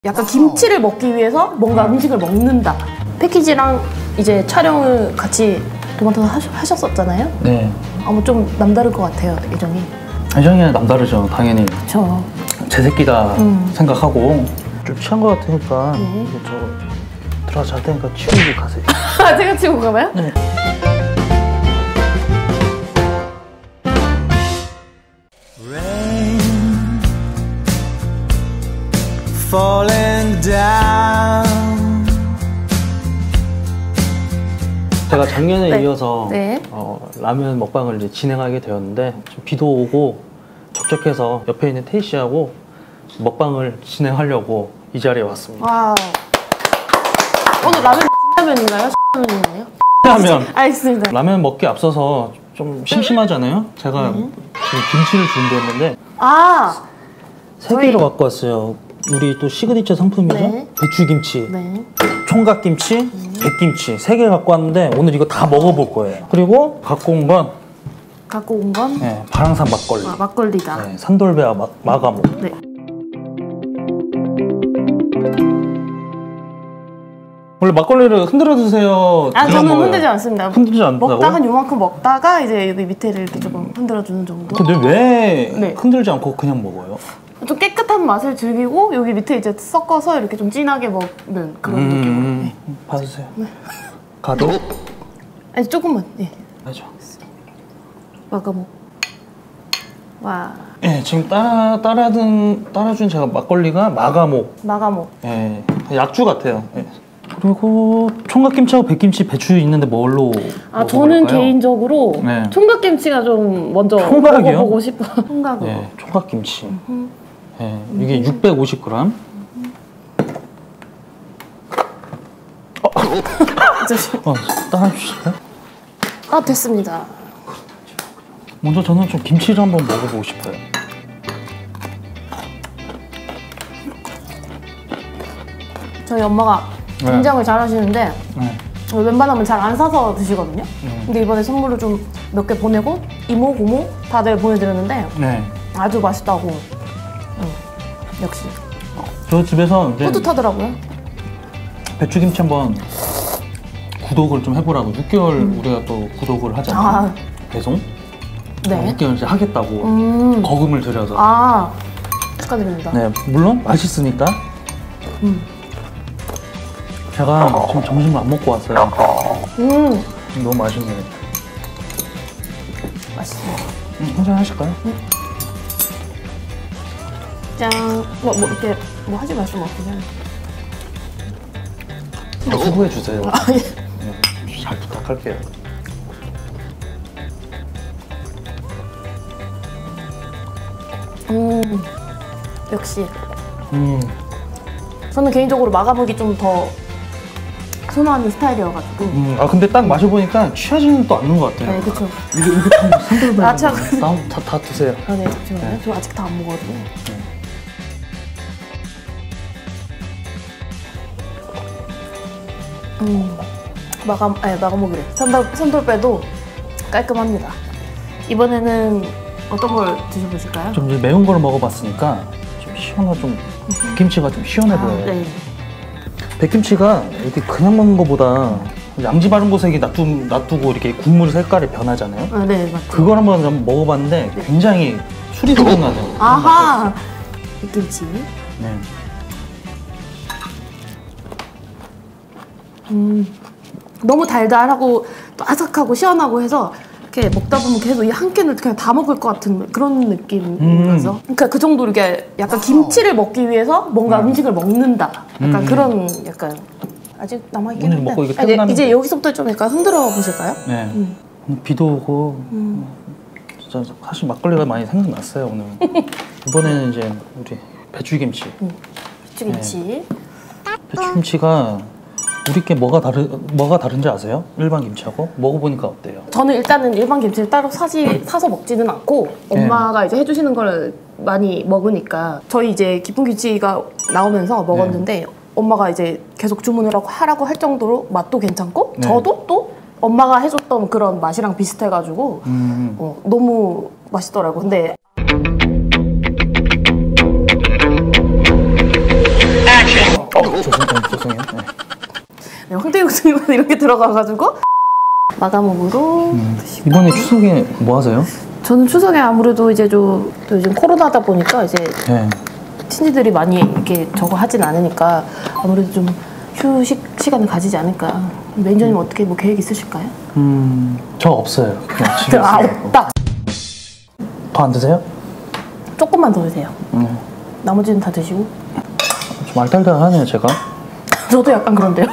약간 김치를 먹기 위해서 뭔가 음식을 먹는다. 패키지랑 이제 촬영을 같이 도맡아서 하셨었잖아요? 네. 아무 좀 남다를 것 같아요, 예정이. 예정이는 남다르죠, 당연히. 그쵸. 제 새끼다 생각하고 좀 취한 것 같으니까 이제 저 들어가 잘 테니까 치우고 가세요. 제가 치우고 가봐요? 네. Falling down. 제가 작년에 네. 이어서 네. 라면 먹방을 이제 진행하게 되었는데 좀 비도 오고 적적해서 옆에 있는 태희 씨하고 먹방을 진행하려고 이 자리에 왔습니다. 와우. 오늘 라면인가요? 라면인가요? 라면. 알겠습니다. 라면 먹기 앞서서 좀 심심하잖아요? 제가 지금 김치를 준비했는데 아! 3개로 갖고 왔어요. 우리 또 시그니처 상품이죠? 네. 배추김치, 네. 총각김치, 백김치 3개 갖고 왔는데 오늘 이거 다 먹어볼 거예요. 그리고 갖고 온 건 네, 바랑산 막걸리. 아, 막걸리다. 네, 산돌배와 마가모. 네. 원래 막걸리를 흔들어 드세요? 아, 저는 흔들지 않습니다. 흔들지 않는다고요? 먹다가 요만큼 먹다가 이제 여기 밑에를 이렇게 조금 흔들어 주는 정도. 근데 왜 네. 흔들지 않고 그냥 먹어요? 좀 깨끗한 맛을 즐기고 여기 밑에 이제 섞어서 이렇게 좀 진하게 먹는 그런 느낌으로. 네. 받으세요. 네. 가도? 아니 조금만. 네. 맞아. 마가모. 와. 네, 지금 따라준 제가 막걸리가 마가모. 마가모. 네, 약주 같아요. 네. 그리고 총각김치하고 백김치, 배추 있는데 뭘로 아, 저는 개인적으로 네. 총각김치가 좀 먼저 총각이요? 먹어보고 싶어. 총각으로. 네, 총각김치. 네, 이게 650g. 따라주실까요? 아, 됐습니다. 먼저 저는 좀 김치를 한번 먹어보고 싶어요. 저희 엄마가 김장을 잘 하시는데 웬만하면 잘 안 사서 드시거든요. 근데 이번에 선물로 좀 몇 개 보내고 이모, 고모 다들 보내드렸는데 네. 아주 맛있다고. 역시 저 집에서 이제 뿌듯하더라고요. 배추김치 한번 구독을 좀 해보라고 6개월 우리가 또 구독을 하잖아요. 아, 배송? 네. 6개월 이제 하겠다고 거금을 들여서. 아, 축하드립니다. 네, 물론 맛있으니까. 제가 지금 점심을 안 먹고 왔어요. 너무 맛있네요. 맛있습니다. 한잔 하실까요? 짠. 뭐 이렇게 뭐 하지 마시면 어떡해요. 수고해 주세요. 아, 예. 네, 잘 부탁할게요. 역시. 저는 개인적으로 마가목이 좀 더 선호하는 스타일이어가지고. 아 근데 딱 마셔보니까 취하지는 또 않는 것 같아요. 네, 그쵸. 이거 산돌배. 아, 참. 다 드세요. 아, 네, 잠시만요. 네. 저 아직 다 안 먹어가지고. 마가목이래. 산돌배도 깔끔합니다. 이번에는 어떤 걸 드셔보실까요? 좀 이제 매운 걸 먹어봤으니까 좀 시원하 좀 김치가 좀 시원해 보여요. 네. 백김치가 이렇게 그냥 먹는 것보다 양지 바른 곳에 놔두고 이렇게 국물 색깔이 변하잖아요. 아, 네, 맞죠. 그걸 한번 먹어봤는데 굉장히 술이 생각나는. 아하! 백김치. 네. 너무 달달하고 또 아삭하고 시원하고 해서 이렇게 먹다 보면 계속 이 한 캔을 그냥 다 먹을 것 같은 그런 느낌이라서 그러니까 그 정도로 이렇게 약간 김치를 먹기 위해서 뭔가 음식을 먹는다. 약간 그런 약간 아직 남아있긴 오늘 한데 먹고 이게 퇴근하면 이제 여기서부터 좀 약간 흔들어 보실까요? 네. 비도 오고 진짜 사실 막걸리가 많이 생각났어요 오늘. 이번에는 이제 우리 배추김치. 배추김치. 배추김치가 우리께 뭐가 다른지 아세요? 일반 김치하고? 먹어보니까 어때요? 저는 일단은 일반 김치를 따로 사서 먹지는 않고 엄마가 이제 해주시는 걸 많이 먹으니까 저희 이제 기쁜 김치가 나오면서 먹었는데 엄마가 이제 계속 주문을 하라고 할 정도로 맛도 괜찮고 저도 또 엄마가 해줬던 그런 맛이랑 비슷해가지고 너무 맛있더라고요. 근데 죄송해요. 네. 네, 황태육수가 이렇게 들어가가지고 마감옥으로 이번에 추석에 뭐 하세요? 저는 추석에 아무래도 이제 또 요즘 코로나다 보니까 이제 네. 친지들이 많이 이렇게 저거 하진 않으니까 아무래도 좀 휴식 시간을 가지지 않을까. 매니저님 어떻게 뭐 계획 있으실까요? 저 없어요. 그냥 집에 아, 있어요. 없다. 더 안 드세요? 조금만 더 드세요. 나머지는 다 드시고. 좀 알딸딸하네요, 제가. 저도 약간 그런데요.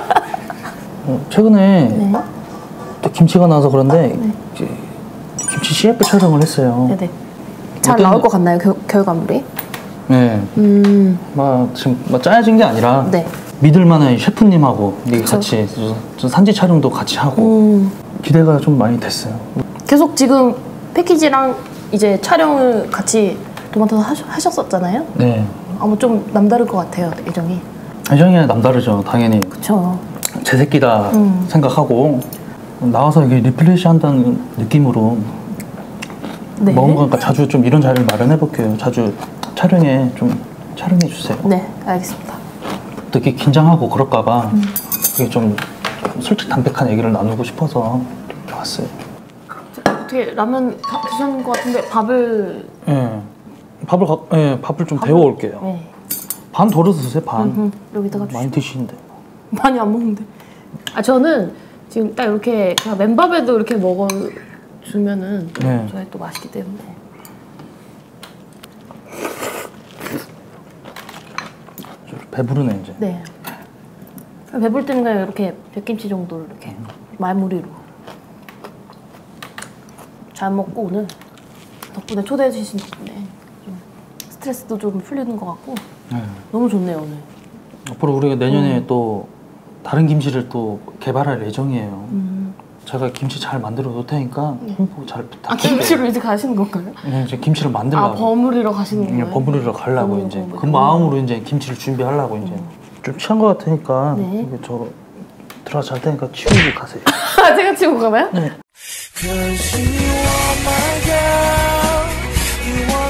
최근에 네. 또 김치가 나와서 그런데 네. 이제 김치 CF 촬영을 했어요. 네네. 잘 어떤- 나올 것 같나요, 결과물이? 네. 막 지금 막 짜여진 게 아니라 네. 믿을 만한 셰프님하고 이게 그쵸. 같이 좀 산지 촬영도 같이 하고 기대가 좀 많이 됐어요. 계속 지금 패키지랑 이제 촬영을 같이 도맡아서 하셨었잖아요. 네. 아무 좀 남다를 것 같아요, 예정이. 예정이 남다르죠, 당연히. 그쵸. 제 새끼다 생각하고 나와서 이게 리플레이시 한다는 느낌으로 네. 먹은 거니까 자주 좀 이런 자리를 마련해 볼게요. 자주 촬영해 주세요. 네, 알겠습니다. 또 이렇게 긴장하고 그럴까봐 그게 좀 솔직 담백한 얘기를 나누고 싶어서 이렇게 왔어요. 어떻게 라면 드시는 것 같은데 밥을 예. 밥을 좀 데워 올게요. 네. 반 덜어서 드세요, 반. 여기다가 많이 드시는데. 많이 안 먹는데. 아 저는 지금 딱 이렇게 그냥 맨밥에도 이렇게 먹어주면은 또 네. 저희 또 맛있기 때문에. 배부르네 이제. 네. 배불 때는 그냥 이렇게 백김치 정도를 이렇게 말무리로 잘 먹고 오늘 덕분에 초대해 주신 덕분에 좀 스트레스도 좀 풀리는 것 같고 네. 너무 좋네요 오늘. 앞으로 우리가 내년에 또 다른 김치를 또 개발할 예정이에요. 제가 김치 잘 만들어 놓을 테니까 홍보 잘 아 부탁드릴게요. 김치로 이제 가시는 건가요? 네, 이제 김치를 만들려고. 아 버무리러 가시는 거예요? 버무리러 가려고 버무리러 이제 가려고. 그 마음으로 이제 김치를 준비하려고 이제 좀 취한 것 같으니까 네. 이게 저 들어가서 잘 테니까 치우고 가세요. 아 제가 치고 가나요? 네. 'Cause you are my girl, you are